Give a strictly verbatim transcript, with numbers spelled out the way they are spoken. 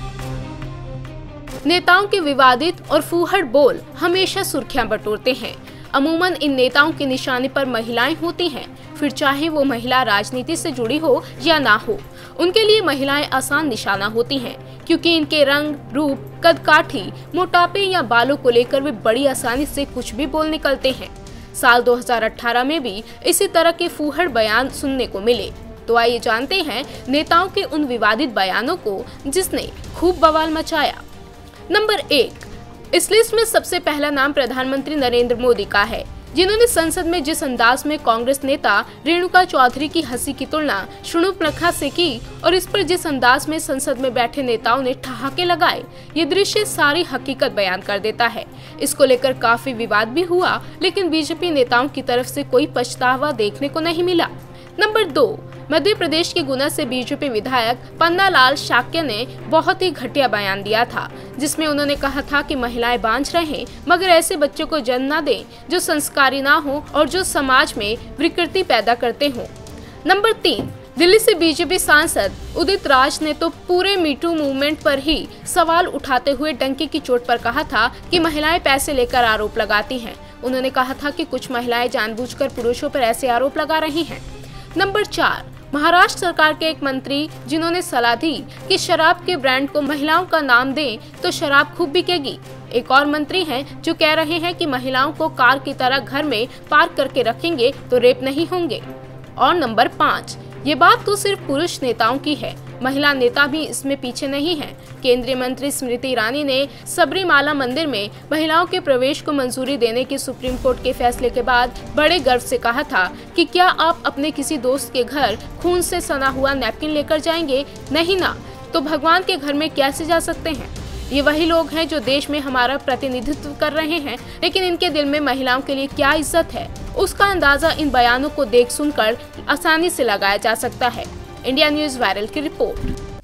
नेताओं के विवादित और फूहड़ बोल हमेशा सुर्खियां बटोरते हैं। अमूमन इन नेताओं के निशाने पर महिलाएं होती हैं, फिर चाहे वो महिला राजनीति से जुड़ी हो या ना हो। उनके लिए महिलाएं आसान निशाना होती हैं, क्योंकि इनके रंग, रूप, कदकाठी, मोटापे या बालों को लेकर वे बड़ी आसानी से कुछ भी बोल निकलते हैं। साल दो हज़ार अठारह में भी इसी तरह के फूहड़ बयान सुनने को मिले। तो आइए जानते हैं नेताओं के उन विवादित बयानों को जिसने खूब बवाल मचाया। नंबर एक, इस लिस्ट में सबसे पहला नाम प्रधानमंत्री नरेंद्र मोदी का है, जिन्होंने संसद में जिस अंदाज में कांग्रेस नेता रेणुका चौधरी की हंसी की तुलना शर्मिष्ठा से की और इस पर जिस अंदाज में संसद में बैठे नेताओं ने ठहाके लगाए, ये दृश्य सारी हकीकत बयान कर देता है। इसको लेकर काफी विवाद भी हुआ, लेकिन बीजेपी नेताओं की तरफ से कोई पछतावा देखने को नहीं मिला। नंबर दो, मध्य प्रदेश के गुना से बीजेपी विधायक पन्नालाल शाक्य ने बहुत ही घटिया बयान दिया था, जिसमें उन्होंने कहा था कि महिलाएं बांझ रहें मगर ऐसे बच्चों को जन्म न दें जो संस्कारी ना हो और जो समाज में विकृति पैदा करते हों। नंबर तीन, दिल्ली से बीजेपी सांसद उदित राज ने तो पूरे मीटू मूवमेंट पर ही सवाल उठाते हुए डंके की चोट पर कहा था कि महिलाएं पैसे लेकर आरोप लगाती हैं। उन्होंने कहा था कि कुछ महिलाएं जानबूझकर पुरुषों पर ऐसे आरोप लगा रही हैं। नंबर चार, महाराष्ट्र सरकार के एक मंत्री जिन्होंने सलाह दी कि शराब के ब्रांड को महिलाओं का नाम दें तो शराब खूब बिकेगी। एक और मंत्री हैं जो कह रहे हैं कि महिलाओं को कार की तरह घर में पार्क करके रखेंगे तो रेप नहीं होंगे। और नंबर पाँच, ये बात तो सिर्फ पुरुष नेताओं की है, महिला नेता भी इसमें पीछे नहीं है। केंद्रीय मंत्री स्मृति ईरानी ने सबरीमाला मंदिर में महिलाओं के प्रवेश को मंजूरी देने के सुप्रीम कोर्ट के फैसले के बाद बड़े गर्व से कहा था कि क्या आप अपने किसी दोस्त के घर खून से सना हुआ नैपकिन लेकर जाएंगे? नहीं ना, तो भगवान के घर में कैसे जा सकते हैं? ये वही लोग हैं जो देश में हमारा प्रतिनिधित्व कर रहे हैं, लेकिन इनके दिल में महिलाओं के लिए क्या इज्जत है, उसका अंदाजा इन बयानों को देख सुनकर आसानी से लगाया जा सकता है। इंडिया न्यूज वायरल की रिपोर्ट।